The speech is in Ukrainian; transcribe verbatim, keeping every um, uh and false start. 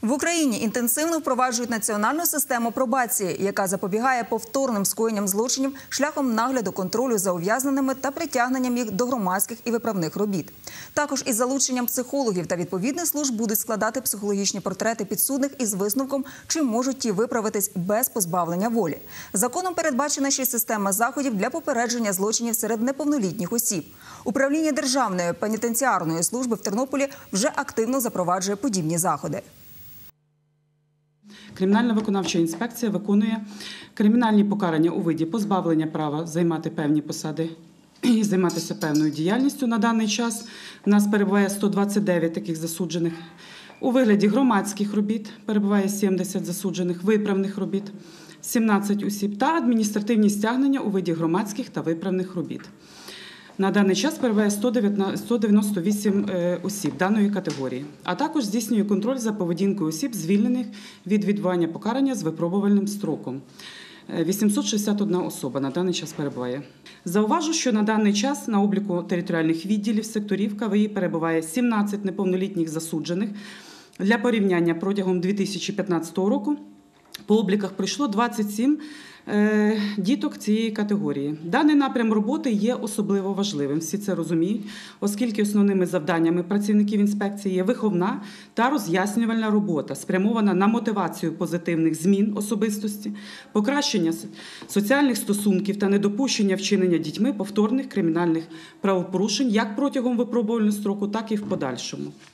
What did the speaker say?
В Україні інтенсивно впроваджують національну систему пробації, яка запобігає повторним скоєнням злочинів шляхом нагляду, контролю за ув'язненими та притягненням їх до громадських і виправних робіт. Також із залученням психологів та відповідних служб будуть складати психологічні портрети підсудних із висновком, чи можуть ті виправитись без позбавлення волі. Законом передбачена ще система заходів для попередження злочинів серед неповнолітніх осіб. Управління Державної пенітенціарної служби в Тернополі вже активно запроваджує подібні заходи. Кримінальна виконавча інспекція виконує кримінальні покарання у виді позбавлення права займати певні посади і займатися певною діяльністю. На даний час у нас перебуває сто двадцять дев'ять таких засуджених. У вигляді громадських робіт перебуває сімдесят засуджених, виправних робіт, сімнадцять осіб та адміністративні стягнення у виді громадських та виправних робіт. На даний час перебуває сто дев'яносто вісім осіб даної категорії, а також здійснює контроль за поведінкою осіб, звільнених від відбування покарання з випробувальним строком. вісімсот шістдесят одна особа на даний час перебуває. Зауважу, що на даний час на обліку територіальних відділів секторів ка ве і перебуває сімнадцять неповнолітніх засуджених. Для порівняння протягом дві тисячі п'ятнадцятого року по обліках пройшло двадцять сім діток цієї категорії. Даний напрям роботи є особливо важливим, всі це розуміють, оскільки основними завданнями працівників інспекції є виховна та роз'яснювальна робота, спрямована на мотивацію позитивних змін особистості, покращення соціальних стосунків та недопущення вчинення дітьми повторних кримінальних правопорушень як протягом випробувального строку, так і в подальшому.